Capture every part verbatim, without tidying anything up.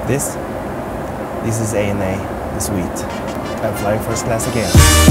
This, this is A N A, the suite. I'm flying first class again.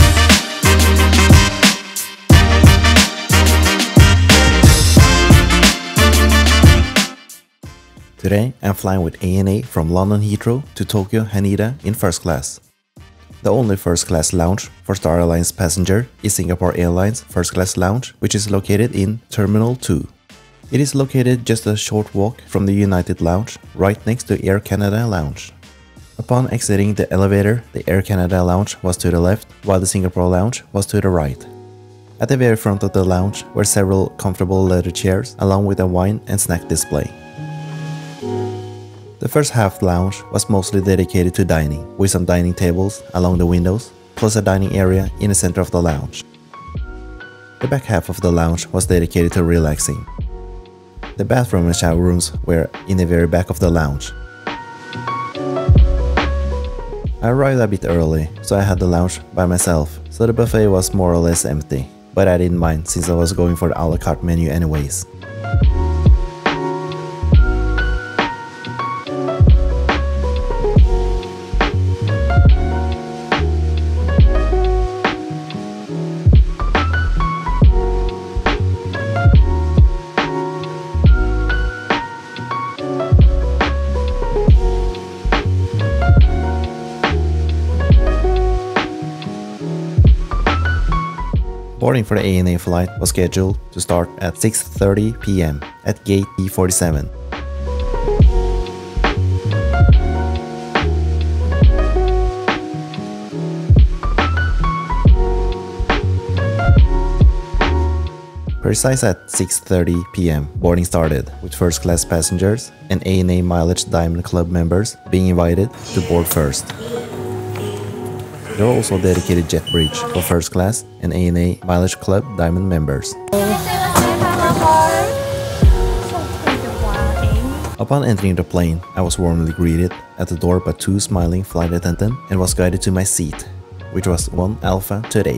Today, I'm flying with A N A from London Heathrow to Tokyo Haneda in first class. The only first class lounge for Star Alliance passenger is Singapore Airlines First Class Lounge, which is located in Terminal two. It is located just a short walk from the United Lounge, right next to Air Canada Lounge. Upon exiting the elevator, the Air Canada Lounge was to the left, while the Singapore Lounge was to the right. At the very front of the lounge were several comfortable leather chairs, along with a wine and snack display. The first half lounge was mostly dedicated to dining, with some dining tables along the windows, plus a dining area in the center of the lounge. The back half of the lounge was dedicated to relaxing. The bathroom and shower rooms were in the very back of the lounge. I arrived a bit early, so I had the lounge by myself, so the buffet was more or less empty, but I didn't mind since I was going for the a la carte menu anyways. Boarding for the A N A flight was scheduled to start at six thirty p m at gate E forty-seven. Precise at six thirty p m boarding started, with first class passengers and A N A Mileage Diamond Club members being invited to board first. There are also dedicated jet bridge for first class and A N A Mileage Club Diamond members. Upon entering the plane, I was warmly greeted at the door by two smiling flight attendants and was guided to my seat, which was one Alpha today.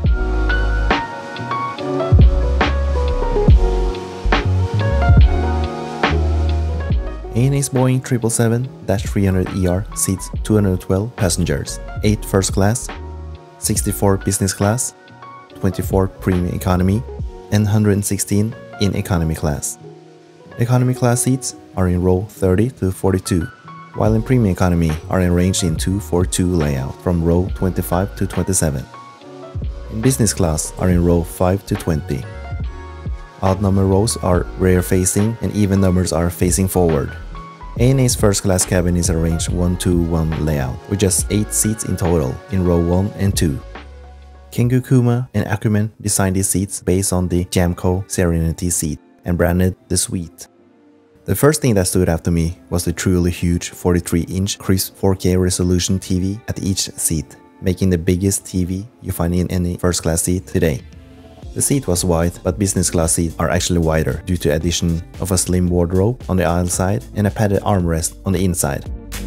A N A's Boeing triple seven dash three hundred E R seats two hundred twelve passengers, eight first class, sixty-four business class, twenty-four premium economy, and one hundred sixteen in economy class. Economy class seats are in row thirty to forty-two, while in premium economy are arranged in two four two layout from row twenty-five to twenty-seven. In business class are in row five to twenty. Odd number rows are rear facing and even numbers are facing forward. A N A's first class cabin is arranged one two one layout, with just eight seats in total in row one and two. Kengu Kuma and Acumen designed these seats based on the Jamco Serenity seat and branded the suite. The first thing that stood out to me was the truly huge forty-three inch crisp four K resolution T V at each seat, making the biggest T V you find in any first class seat today. The seat was wide, but business class seats are actually wider due to addition of a slim wardrobe on the aisle side and a padded armrest on the inside.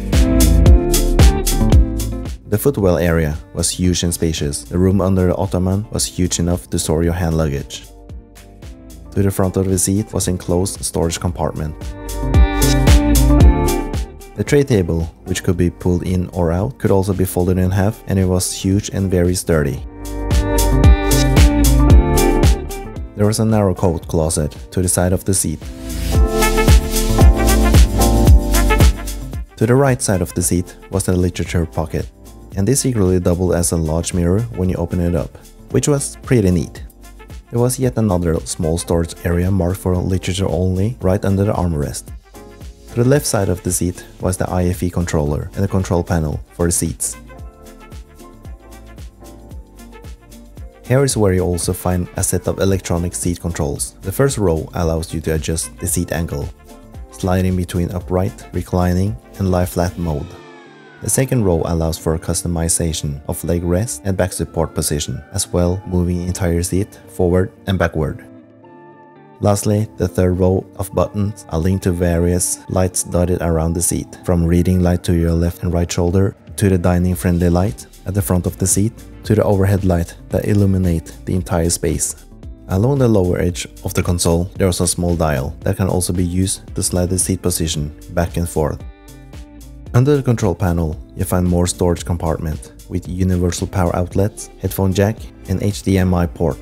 The footwell area was huge and spacious. The room under the ottoman was huge enough to store your hand luggage. To the front of the seat was an enclosed storage compartment. The tray table, which could be pulled in or out, could also be folded in half, and it was huge and very sturdy. There was a narrow coat closet to the side of the seat. To the right side of the seat was the literature pocket, and this secretly doubled as a large mirror when you open it up, which was pretty neat. There was yet another small storage area marked for literature only right under the armrest. To the left side of the seat was the I F E controller and the control panel for the seats. Here is where you also find a set of electronic seat controls. The first row allows you to adjust the seat angle, sliding between upright, reclining, and lie flat mode. The second row allows for customization of leg rest and back support position, as well moving the entire seat forward and backward. Lastly, the third row of buttons are linked to various lights dotted around the seat, from reading light to your left and right shoulder, to the dining friendly light at the front of the seat, to the overhead light that illuminate the entire space. Along the lower edge of the console, there is a small dial that can also be used to slide the seat position back and forth. Under the control panel, you find more storage compartment with universal power outlets, headphone jack and H D M I port.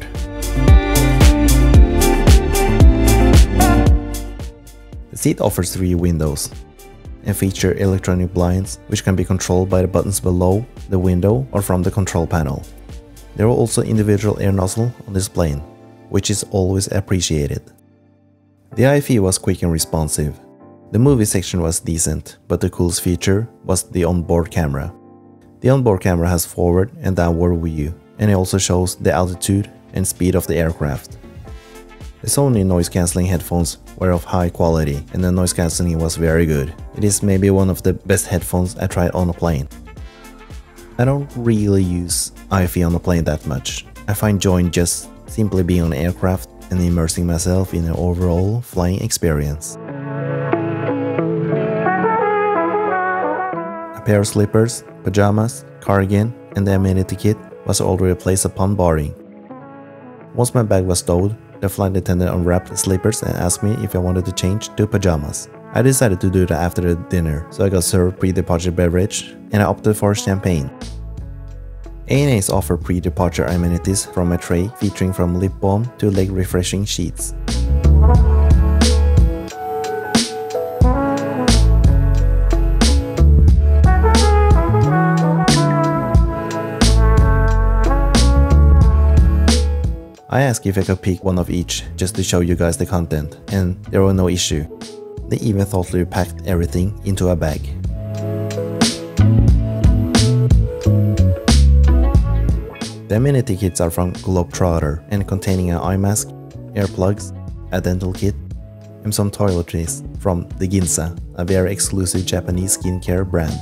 The seat offers three windows and feature electronic blinds which can be controlled by the buttons below the window or from the control panel. There are also individual air nozzle on this plane, which is always appreciated. The I F E was quick and responsive. The movie section was decent, but the coolest feature was the onboard camera. The onboard camera has forward and downward view, and it also shows the altitude and speed of the aircraft. The Sony noise cancelling headphones were of high quality and the noise cancelling was very good. It is maybe one of the best headphones I tried on a plane. I don't really use I F E on a plane that much. I find joy in just simply being on an aircraft and immersing myself in an overall flying experience. A pair of slippers, pajamas, cardigan and the amenity kit was already placed upon boarding. Once my bag was stowed, the flight attendant unwrapped the slippers and asked me if I wanted to change to pajamas. I decided to do that after the dinner, so I got served pre-departure beverage and I opted for champagne. A N As offer pre-departure amenities from a tray featuring from lip balm to leg refreshing sheets. I asked if I could pick one of each just to show you guys the content, and there were no issue. They even thoughtfully packed everything into a bag. The amenity kits are from Globetrotter and containing an eye mask, earplugs, a dental kit, and some toiletries from the Ginza, a very exclusive Japanese skincare brand.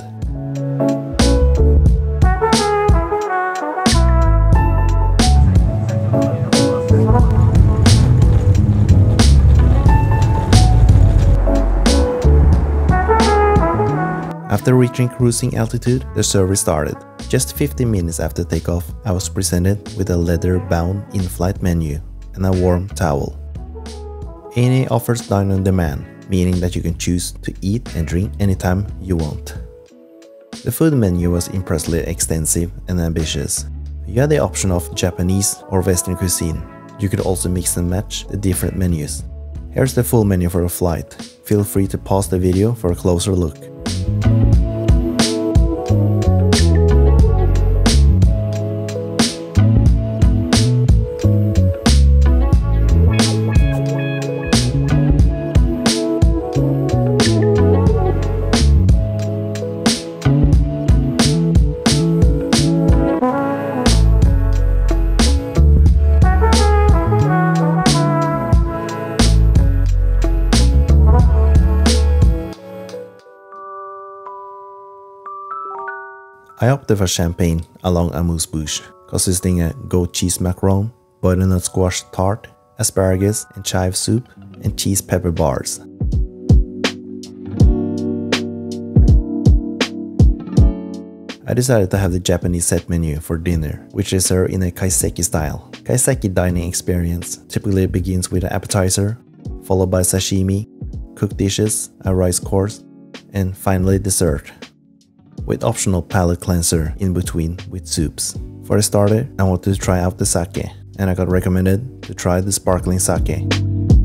After reaching cruising altitude, the service started. Just fifteen minutes after takeoff, I was presented with a leather-bound in-flight menu and a warm towel. A N A offers dine on demand, meaning that you can choose to eat and drink anytime you want. The food menu was impressively extensive and ambitious. You had the option of Japanese or Western cuisine. You could also mix and match the different menus. Here's the full menu for a flight. Feel free to pause the video for a closer look. I opted for champagne along amuse-bouche, consisting of goat cheese macaron, butternut squash tart, asparagus and chive soup, and cheese pepper bars. I decided to have the Japanese set menu for dinner, which is served in a kaiseki style. Kaiseki dining experience typically begins with an appetizer, followed by sashimi, cooked dishes, a rice course, and finally dessert, with optional palate cleanser in between with soups. For a starter, I wanted to try out the sake, and I got recommended to try the sparkling sake. Do you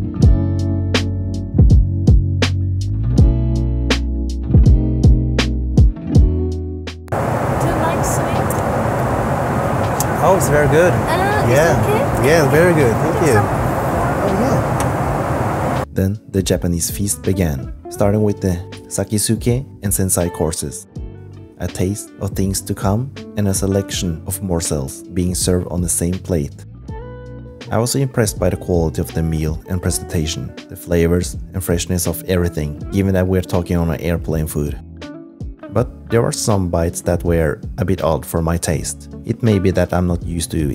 like sweet? Oh, it's very good. Uh, yeah, okay? yeah, very good. Thank you. Some. Oh yeah. Then the Japanese feast began, starting with the sakisuke and sensai courses. A taste of things to come and a selection of morsels being served on the same plate. I was impressed by the quality of the meal and presentation, the flavors and freshness of everything, given that we're talking on an airplane food. But there were some bites that were a bit odd for my taste. It may be that I'm not used to it.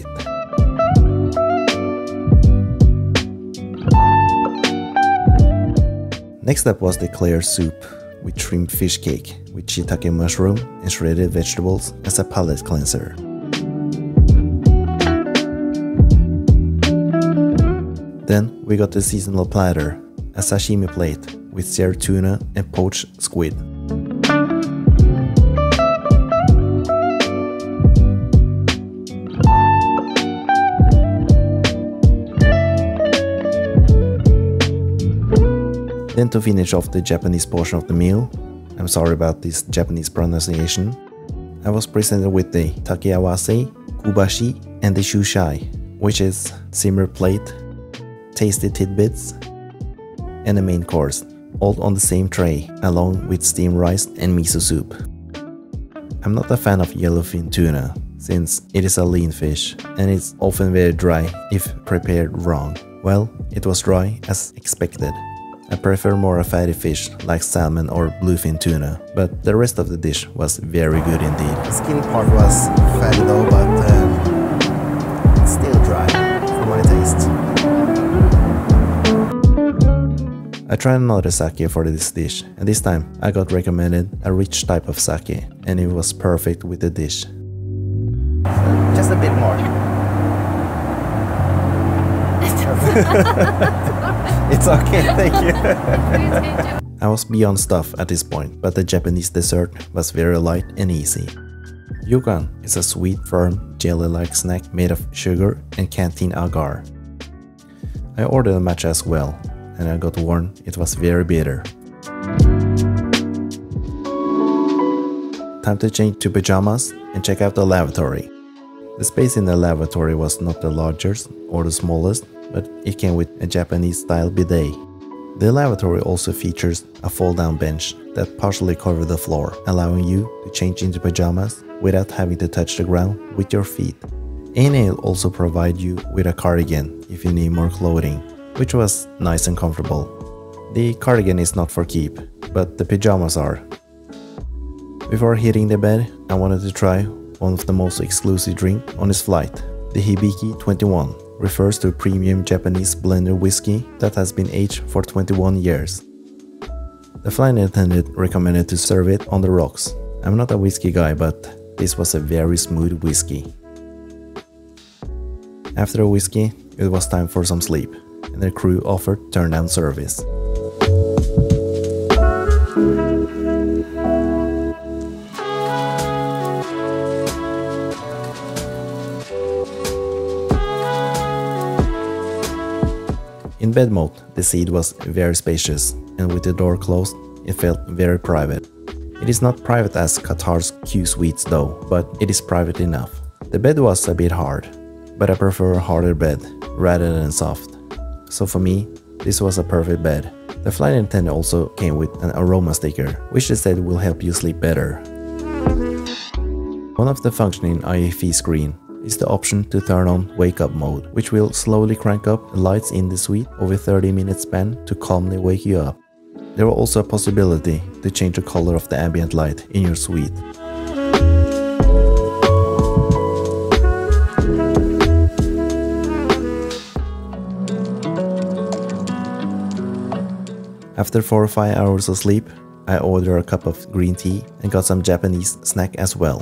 Next up was the clear soup with shrimp fish cake with shiitake mushroom and shredded vegetables as a palate cleanser. Then we got the seasonal platter, a sashimi plate with seared tuna and poached squid. Then to finish off the Japanese portion of the meal, I'm sorry about this Japanese pronunciation, I was presented with the takeawase, kubashi, and the shushai, which is simmer plate, tasty tidbits, and a main course, all on the same tray, along with steamed rice and miso soup. I'm not a fan of yellowfin tuna, since it is a lean fish, and it's often very dry if prepared wrong. Well, it was dry as expected. I prefer more a fatty fish like salmon or bluefin tuna, but the rest of the dish was very good indeed. The skin part was fatty though, but um, it's still dry for my taste. I tried another sake for this dish, and this time I got recommended a rich type of sake, and it was perfect with the dish. Just a bit more. It's okay, thank you. I was beyond stuff at this point, but the Japanese dessert was very light and easy. Yukan is a sweet, firm, jelly-like snack made of sugar and canteen agar. I ordered a matcha as well, and I got warned it was very bitter. Time to change to pajamas and check out the lavatory. The space in the lavatory was not the largest or the smallest, but it came with a Japanese-style bidet. The lavatory also features a fold-down bench that partially covers the floor, allowing you to change into pajamas without having to touch the ground with your feet. A N A also provides you with a cardigan if you need more clothing, which was nice and comfortable. The cardigan is not for keep, but the pajamas are. Before hitting the bed, I wanted to try one of the most exclusive drinks on this flight. The Hibiki twenty-one refers to a premium Japanese blended whiskey that has been aged for twenty-one years. The flight attendant recommended to serve it on the rocks. I'm not a whiskey guy, but this was a very smooth whiskey. After the whiskey, it was time for some sleep, and the crew offered turn-down service. In bed mode, the seat was very spacious, and with the door closed, it felt very private. It is not private as Qatar's Q suites though, but it is private enough. The bed was a bit hard, but I prefer a harder bed rather than soft. So for me, this was a perfect bed. The flight attendant also came with an aroma sticker, which they said will help you sleep better. One of the functions in I F E screen is the option to turn on wake up mode, which will slowly crank up the lights in the suite over thirty minute span to calmly wake you up. There was also a possibility to change the color of the ambient light in your suite. After four or five hours of sleep, I ordered a cup of green tea and got some Japanese snack as well.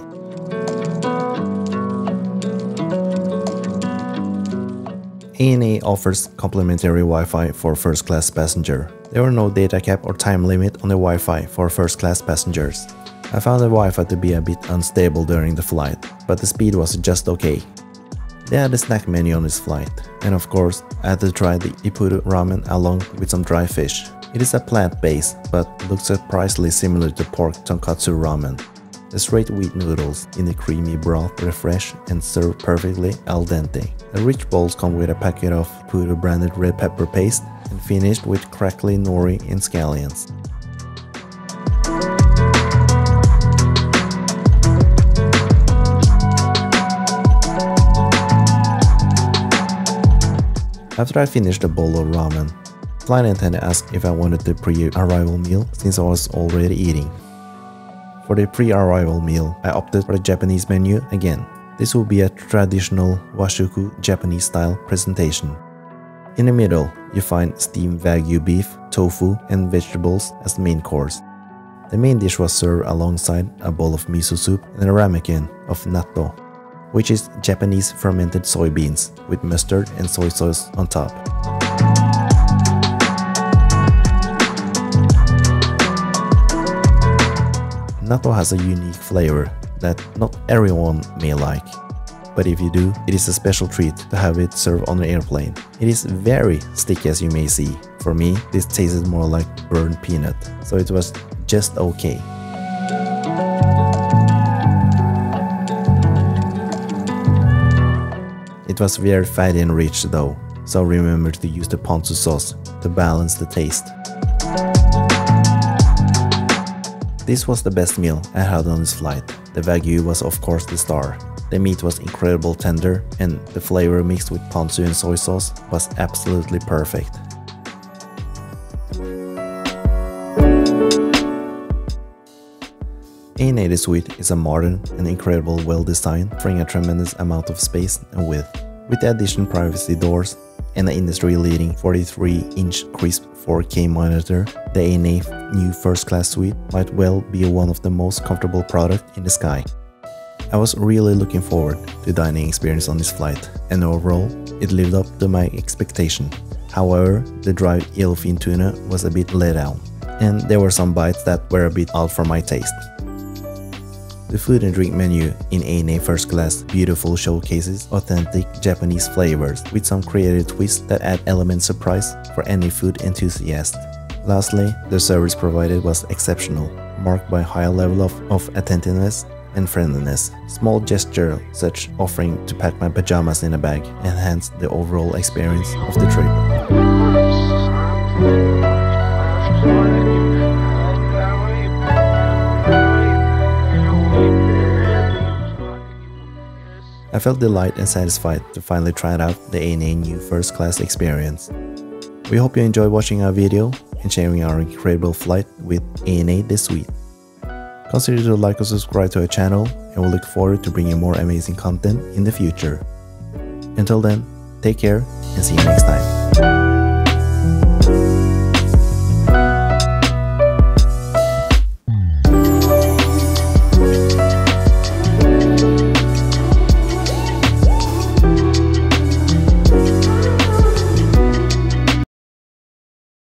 A N A offers complimentary Wi-Fi for first-class passenger. There were no data cap or time limit on the Wi-Fi for first-class passengers. I found the Wi-Fi to be a bit unstable during the flight, but the speed was just okay. They had a snack menu on this flight, and of course, I had to try the ipuru ramen along with some dry fish. It is a plant-based, but looks surprisingly similar to pork tonkatsu ramen. The straight wheat noodles in the creamy broth refresh and serve perfectly al dente. The rich bowls come with a packet of Puru branded red pepper paste and finished with crackly nori and scallions. After I finished the bowl of ramen, flight attendant asked if I wanted the pre-arrival meal since I was already eating. For the pre-arrival meal, I opted for the Japanese menu again. This will be a traditional washuku Japanese style presentation. In the middle, you find steamed wagyu beef, tofu, and vegetables as the main course. The main dish was served alongside a bowl of miso soup and a ramekin of natto, which is Japanese fermented soybeans with mustard and soy sauce on top. Natto has a unique flavor that not everyone may like, but if you do, it is a special treat to have it served on an airplane. It is very sticky as you may see, For me, this tasted more like burnt peanut, so it was just okay. It was very fatty and rich though, so remember to use the ponzu sauce to balance the taste. This was the best meal I had on this flight. The Wagyu was of course the star. The meat was incredibly tender and the flavor mixed with ponzu and soy sauce was absolutely perfect. A N A Suite is a modern and incredible well-designed, offering a tremendous amount of space and width. With the addition privacy doors and the industry-leading forty-three inch crisp four K monitor, the A N A new first class suite might well be one of the most comfortable products in the sky. I was really looking forward to the dining experience on this flight, and overall, it lived up to my expectation. However, the dry yellowfin tuna was a bit let down, and there were some bites that were a bit out for my taste. The food and drink menu in A N A First Class beautiful showcases authentic Japanese flavors with some creative twists that add element surprise for any food enthusiast. Lastly, the service provided was exceptional, marked by a high level of, of attentiveness and friendliness. Small gesture such offering to pack my pajamas in a bag enhanced the overall experience of the trip. I felt delighted and satisfied to finally try out the A N A new first class experience. We hope you enjoyed watching our video and sharing our incredible flight with A N A this week. Consider to like or subscribe to our channel, and we'll look forward to bringing more amazing content in the future. Until then, take care and see you next time.